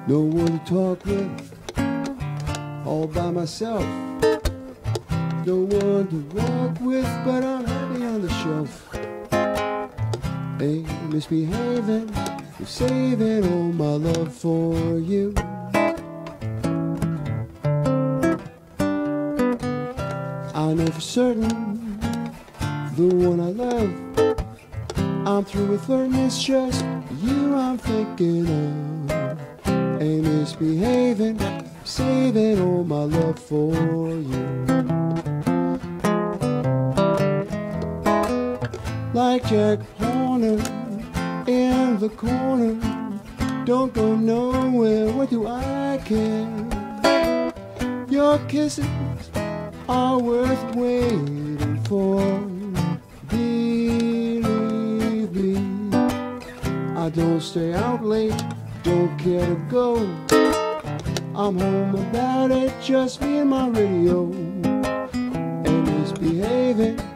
no one to talk with, all by myself. No one to walk with, but I'm happy on the shelf. Ain't misbehaving, you're saving all my love for you. I know for certain, the one I love, I'm through with flirting, it's just you I'm thinking of. Ain't misbehaving, saving all my love for you. Like Jack Horner in the corner, don't go nowhere, what do I care? Your kisses are worth waiting for. Believe me, I don't stay out late, don't care to go. I'm home about it, just me and my radio. And misbehaving,